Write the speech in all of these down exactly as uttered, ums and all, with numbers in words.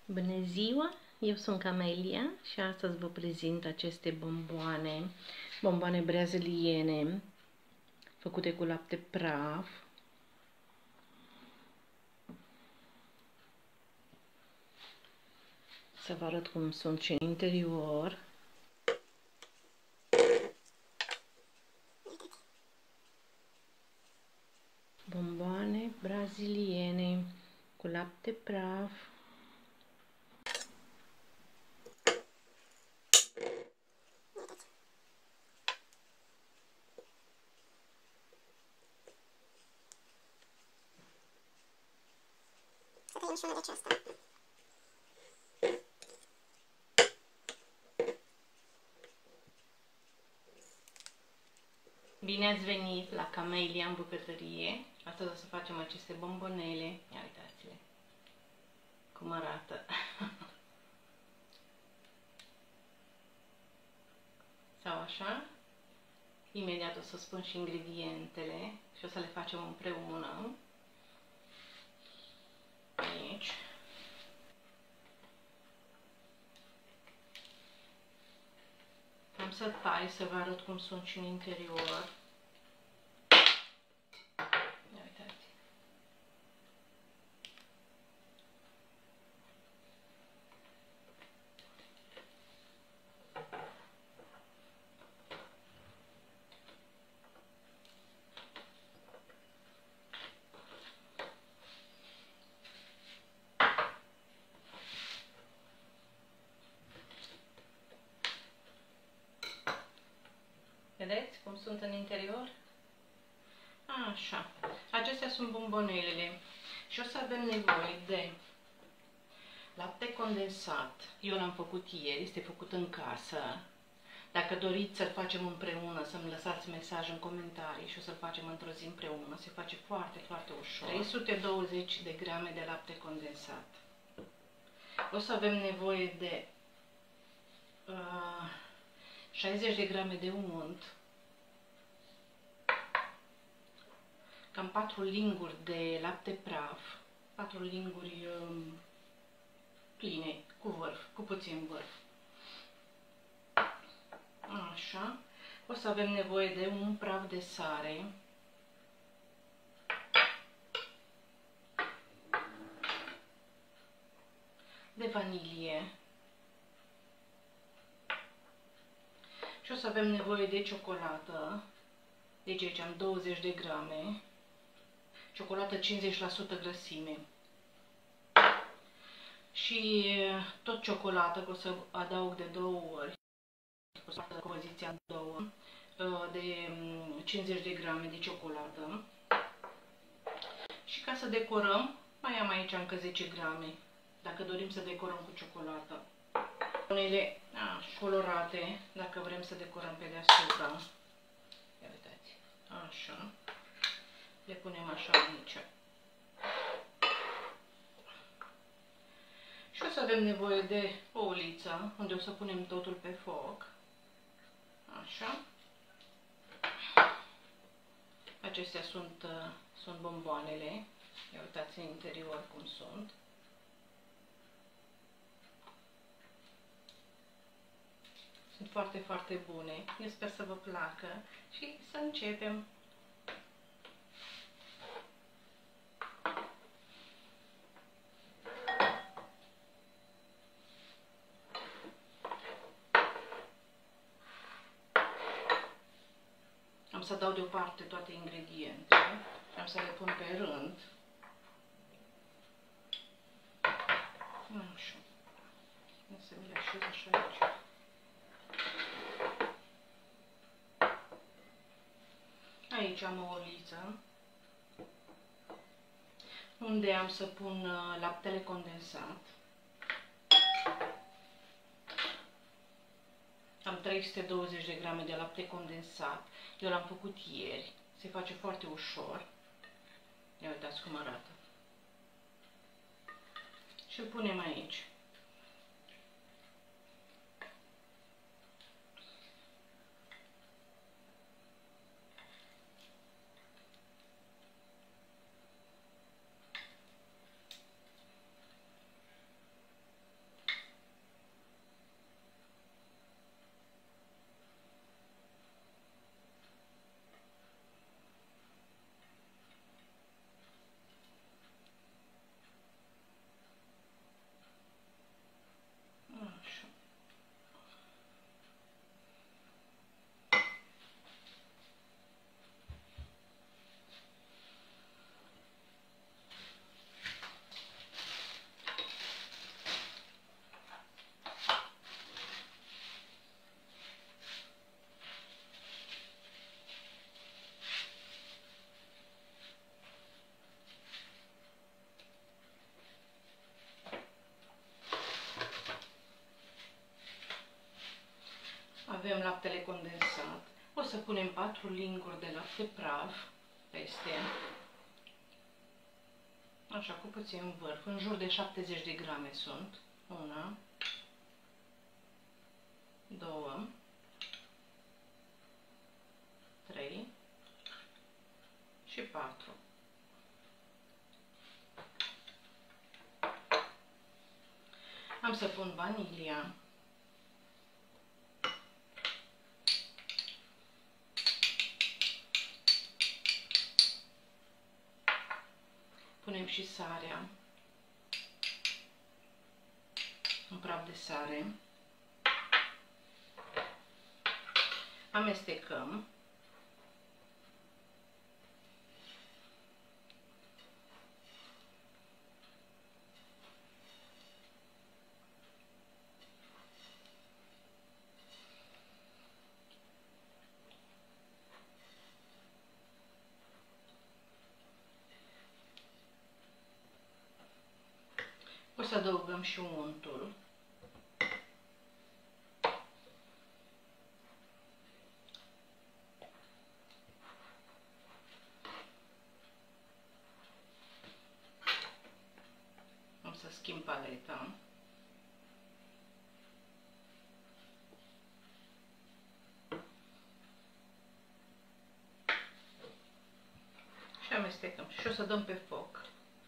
Bună ziua! Eu sunt Camelia și astăzi vă prezint aceste bomboane, bomboane braziliene, făcute cu lapte praf. Să vă arăt cum sunt și în interior. Bomboane braziliene cu lapte praf. Să tăiem și una de aceasta. Bine ați venit la Camelia în bucătărie. Astăzi o să facem aceste bombonele. Ia uitați-le cum arată. Sau așa. Imediat o să spun și ingredientele și o să le facem împreună. Aici. Am să tai să vă arăt cum sunt și în interior. Ia uitați. Vedeți cum sunt în interior? Așa. Acestea sunt bombonelele. Și o să avem nevoie de lapte condensat. Eu l-am făcut ieri, este făcut în casă. Dacă doriți să-l facem împreună, să-mi lăsați mesaj în comentarii și o să-l facem într-o zi împreună. Se face foarte, foarte ușor. trei sute douăzeci de grame de lapte condensat. O să avem nevoie de uh, șaizeci de grame de unt, cam patru linguri de lapte praf, patru linguri um, pline, cu vârf, cu puțin vârf. Așa. O să avem nevoie de un praf de sare, de vanilie și o să avem nevoie de ciocolată. Deci aici am douăzeci de grame, ciocolată cincizeci la sută grăsime. Și tot ciocolată, că o să adaug de două ori, o să fac compoziția în două, de cincizeci de grame de ciocolată. Și ca să decorăm, mai am aici încă zece grame, dacă dorim să decorăm cu ciocolată. Unele colorate, dacă vrem să decorăm pe deasupra. Ia uitați, așa. Le punem așa aici. Și o să avem nevoie de o uliță, unde o să punem totul pe foc. Așa. Acestea sunt, sunt bomboanele. Ia uitați în interior cum sunt. Sunt foarte, foarte bune. Eu sper să vă placă și să începem. Am să dau deoparte toate ingredientele și am să le pun pe rând. Așa. O să mi le așez așa aici. Aici am o oliță unde am să pun laptele condensat. Am trei sute douăzeci de grame de lapte condensat. Eu l-am făcut ieri. Se face foarte ușor. Ia uitați cum arată. Și îl punem aici. avem laptele condensat. O să punem patru linguri de lapte praf peste. Așa, cu puțin vârf, în jur de șaptezeci de grame sunt. Una, două, trei și patru. Am să pun vanilia. Punem și sarea, un praf de sare. Amestecăm. O să adăugăm și untul. O să schimb paleta. Și amestecăm. Și o să dăm pe foc.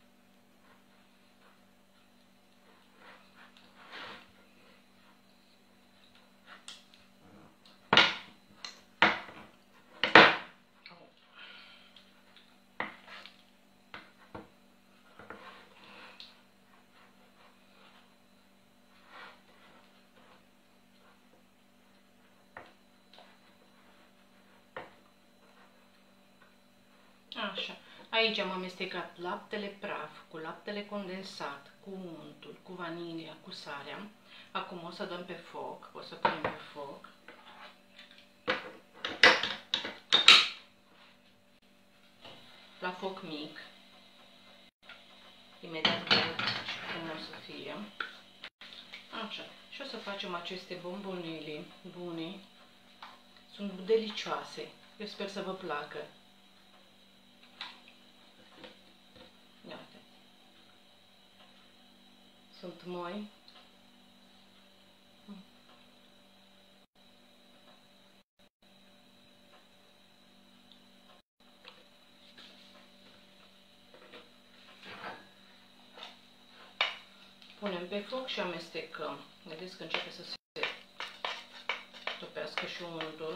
Așa. Aici am amestecat laptele praf cu laptele condensat, cu untul, cu vanilia, cu sarea. Acum o să dăm pe foc, o să punem pe foc. La foc mic. Imediat vedem cum o să fie. Așa. Și o să facem aceste bombonele bune. Sunt delicioase. Eu sper să vă placă. Iată. Sunt moi. Punem pe foc și amestecăm. Vedeți că începe să se topească și untul.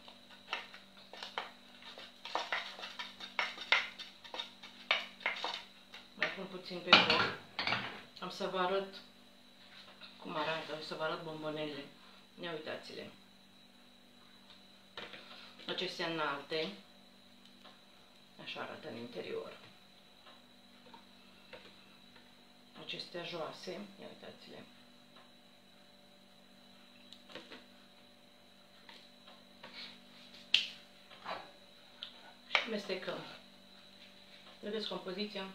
Mai pun puțin pe foc. Am să vă arăt cum arată, o să vă arăt bombonele. Ia uitați-le. Acestea înalte, așa arată în interior. Acestea joase, ia uitați-le. Și amestecăm. Vedeți compoziția?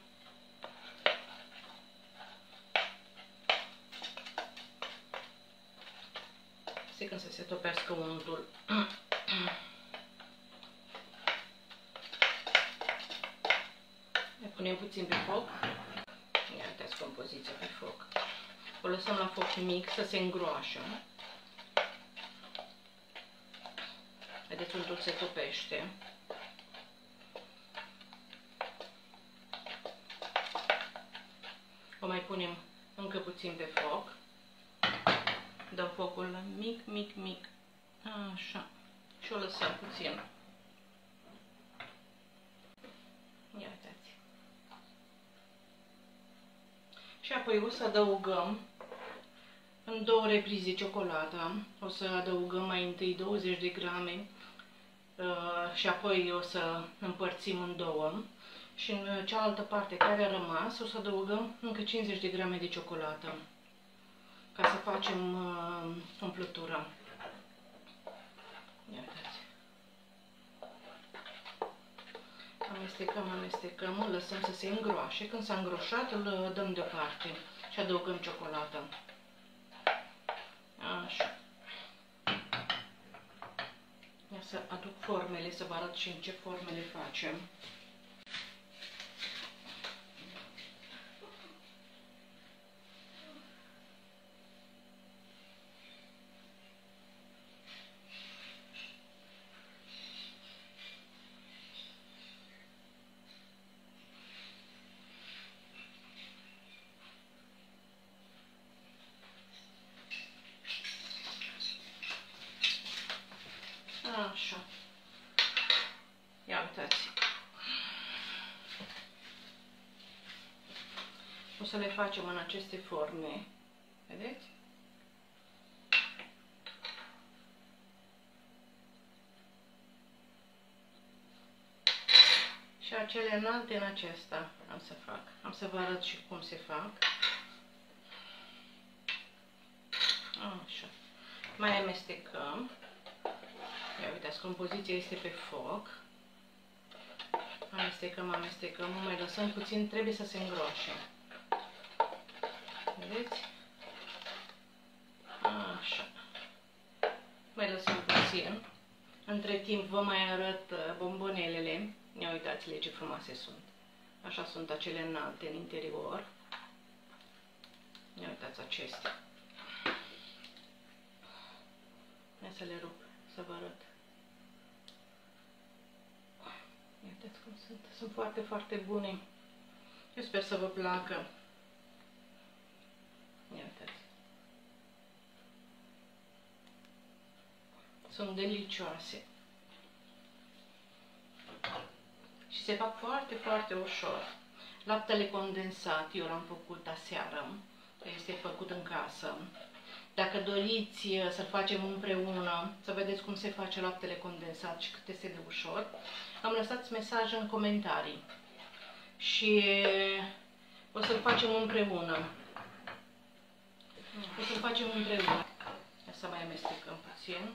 Se când să se topească untul. Ne punem puțin pe foc. Ia uitați compoziția pe foc. O lăsăm la foc mic să se îngroașă. Vedeți, untul se topește. O mai punem încă puțin pe foc. Dăm focul la mic, mic, mic. Așa. Și o lăsăm puțin. Ia uitați. Și apoi o să adăugăm în două reprize ciocolată. O să adăugăm mai întâi douăzeci de grame uh, și apoi o să împărțim în două. Și în cealaltă parte care a rămas o să adăugăm încă cincizeci de grame de ciocolată ca să facem uh, umplutura. Ia uitați. Amestecăm, amestecăm, îl lăsăm să se îngroașe. Când s-a îngroșat, îl dăm deoparte și adăugăm ciocolată. Așa. formele, să vă arăt și în ce forme le facem. Așa. Ia uitați. O să le facem în aceste forme. Vedeți? Și acele înalte în acesta am să fac. Am să vă arăt și cum se fac. Așa. Mai amestecăm. Ia uitați, compoziția este pe foc. Amestecăm, amestecăm, nu mai lăsăm puțin, trebuie să se îngroașe. Vedeți? Așa. Mai lăsăm puțin. Între timp vă mai arăt bombonelele. Ia uitați-le ce frumoase sunt. Așa sunt acele înalte în interior. Ia uitați acestea. Hai să le rup, să vă arăt. Uitați cum sunt. Sunt foarte, foarte bune. Eu sper să vă placă. Ia uitați. Sunt delicioase. Și se fac foarte, foarte ușor. Laptele condensat, eu l-am făcut aseară. Este făcut în casă. Dacă doriți să-l facem împreună, să vedeți cum se face laptele condensat și cât este de ușor, am lăsat mesaj în comentarii. Și o să-l facem împreună. O să-l facem împreună. Ia să mai amestecăm puțin.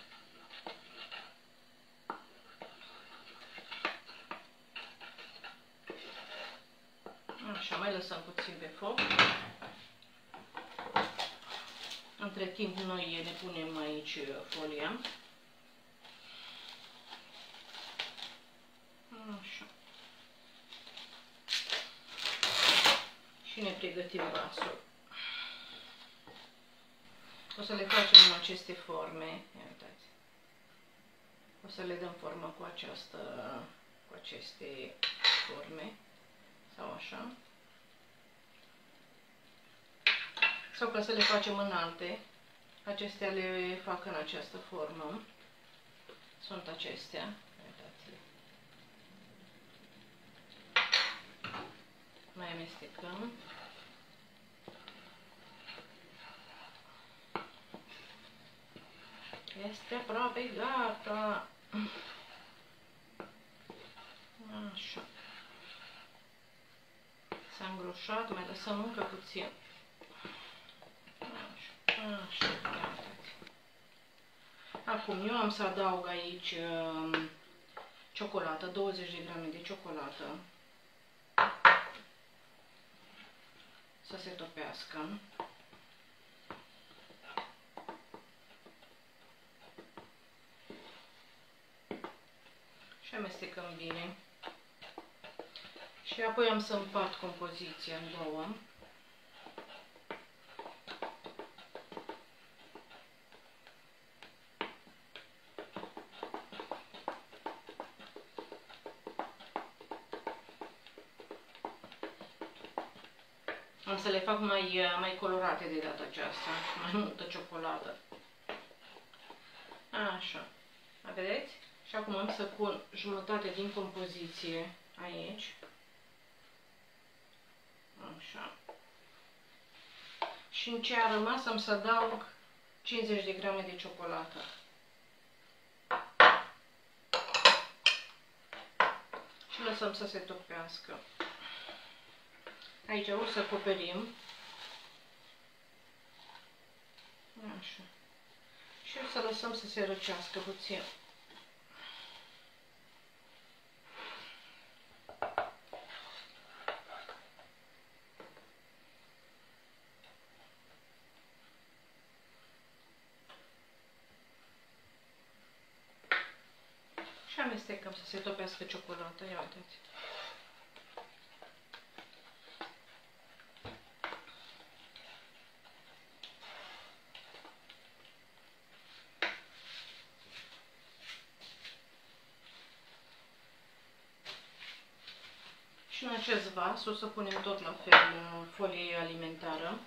Așa, mai lăsăm puțin pe foc. Între timp noi ne punem aici folia. Așa. Și ne pregătim vasul. O să le facem în aceste forme. Ia uitați. O să le dăm formă cu această, cu aceste forme. Sau așa. Sau ca să le facem înalte. Acestea le fac în această formă. Sunt acestea. Uitați-le. Mai amestecăm. Este aproape gata. Așa. S-a îngroșat, mai lăsăm încă puțin. Așa, așa, uitați. Acum eu am să adaug aici uh, ciocolată, douăzeci de grame de ciocolată. Să se topească. Și amestecăm bine. Și apoi am să împart compoziția în două. Am să le fac mai, mai colorate de data aceasta, mai multă ciocolată. Așa, vedeți? Și acum am să pun jumătate din compoziție aici. Așa. Și în ce a rămas am să adaug cincizeci de grame de ciocolată. Și lăsăm să se topească. Aici o să acoperim. Așa. Și o să lăsăm să se răcească puțin. amestecăm să se topească ciocolata. Ia uitați. Și în acest vas o să punem tot la fel folie alimentară.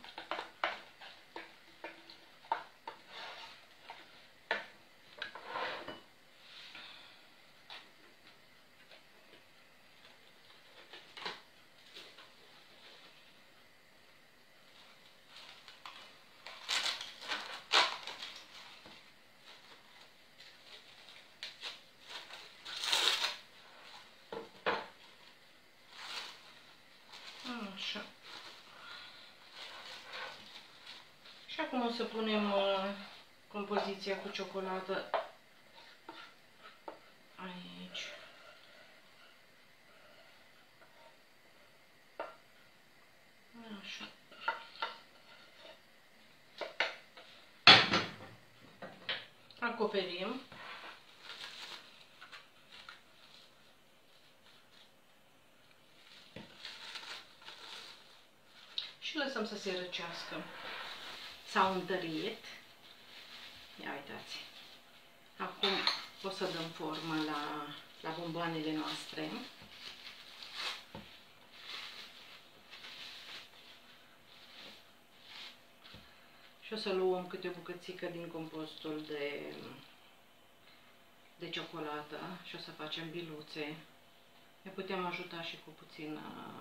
Așa. Și acum o să punem uh, compoziția cu ciocolată aici. Așa. Acoperim. Și lăsăm să se răcească. S-au întărit. Ia uitați. Acum o să dăm formă la, la bomboanele noastre. Și o să luăm câte o bucățică din compostul de, de ciocolată și o să facem biluțe. Ne putem ajuta și cu puțin...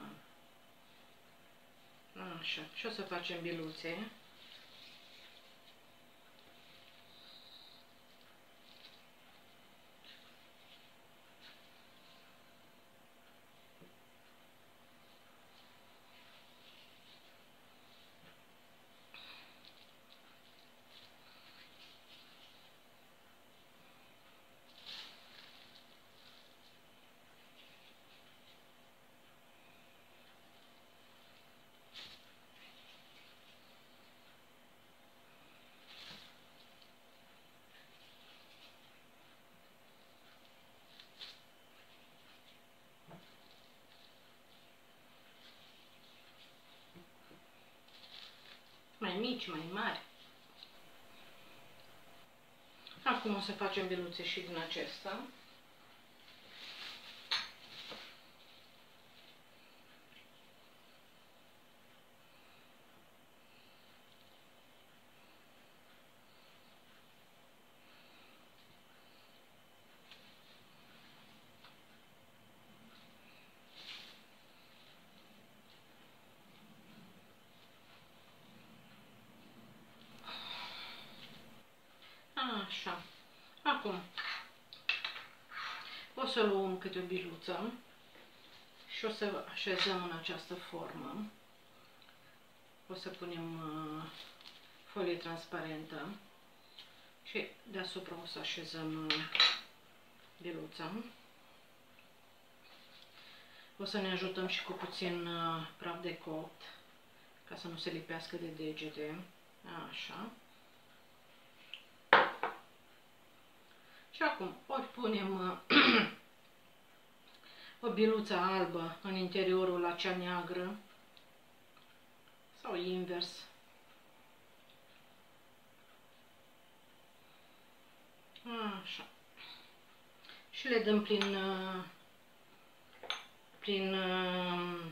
Așa. Și o să facem biluțe. Mai mici, mai mari. Acum o să facem biluțe și din acesta. Așa. Acum o să luăm câte o biluță și o să așezăm în această formă. O să punem uh, folie transparentă și deasupra o să așezăm uh, biluța. O să ne ajutăm și cu puțin uh, praf de copt ca să nu se lipească de degete. Așa. Și acum ori punem uh, o biluță albă în interiorul la cea neagră sau invers. Așa. Și le dăm prin uh, prin uh,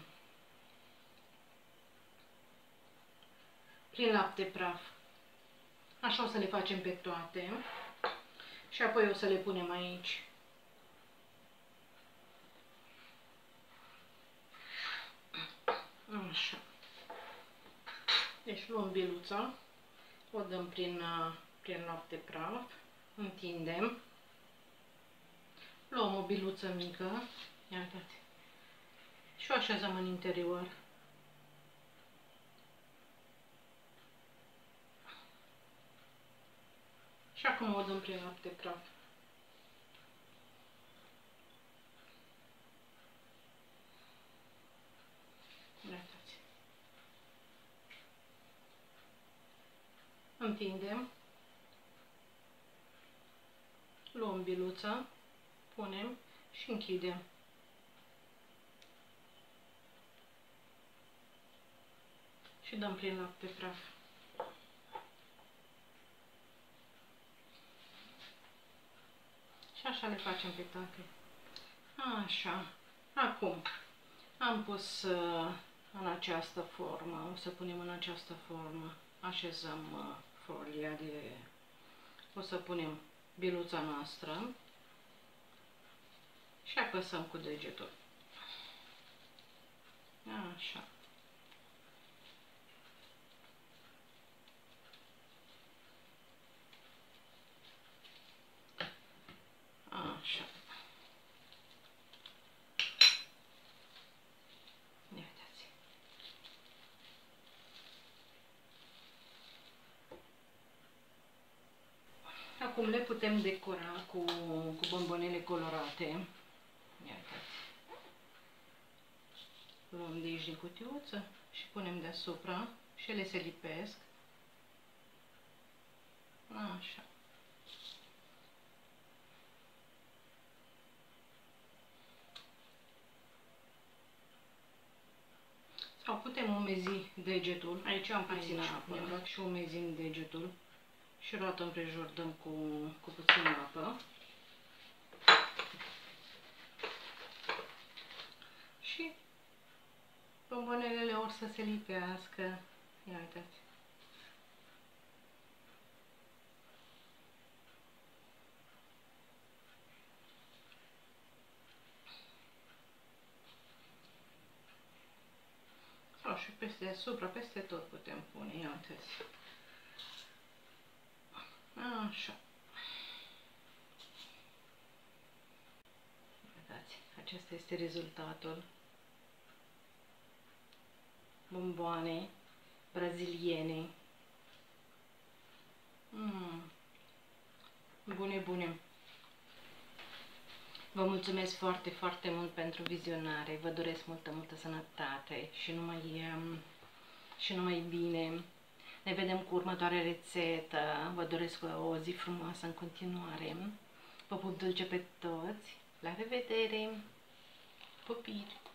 prin lapte praf. Așa o să le facem pe toate. Și apoi o să le punem aici. Așa. Deci luăm biluța, o dăm prin, prin lapte praf, întindem, luăm o biluță mică, ia uitați, și o așezăm în interior. Și acum o dăm prin lapte praf. Uitați. Întindem. Luăm biluța, punem și închidem. Și dăm plin lapte praf. Și așa le facem pe toate. Așa. Acum am pus uh, în această formă, o să punem în această formă, așezăm uh, folia de... O să punem biluța noastră și apăsăm cu degetul. Așa. Așa. Ia uitați. Acum le putem decora cu, cu bombonele colorate. Ia uitați. Luăm de aici din cutiuță și punem deasupra și ele se lipesc. Așa. Sau putem umezi degetul. Aici am puțin apă. Ne bag și umezim degetul. Și roată împrejur dăm cu, cu puțină apă. Și bombonelele or să se lipească. Ia uitați. Sau și peste deasupra, peste tot putem pune. Ia uitați. Așa. Uitați, acesta este rezultatul. Bomboane braziliene. Mm. Bune, bune. Vă mulțumesc foarte, foarte mult pentru vizionare. Vă doresc multă, multă sănătate și numai, și numai bine. Ne vedem cu următoarea rețetă. Vă doresc o zi frumoasă în continuare. Vă pup dulce pe toți. La revedere! Pupiri!